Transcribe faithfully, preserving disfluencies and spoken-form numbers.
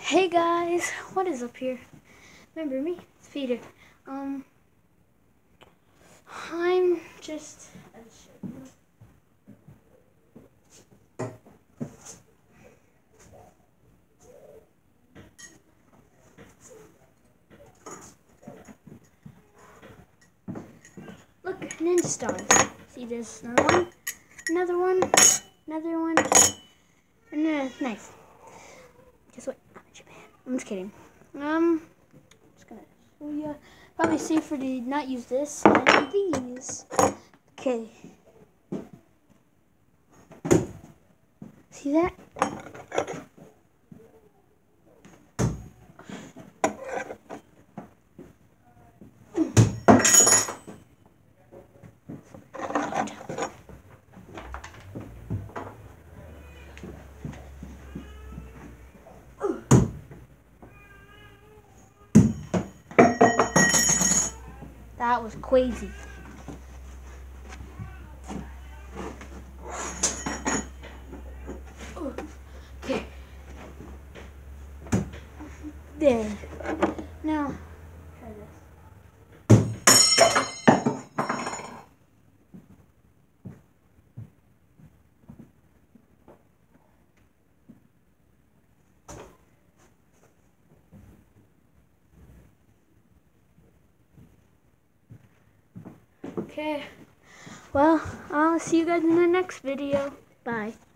Hey guys, what is up here? Remember me? It's Peter. Um, I'm just. Look, ninja stars. See this? Another one, another one, another one, and uh, nice. Guess what? I'm in Japan. I'm just kidding. Um, just gonna show you. Probably safer to not use this and these. Okay. See that? That was crazy. Okay. There. Now, try this. Okay. Well, I'll see you guys in the next video. Bye.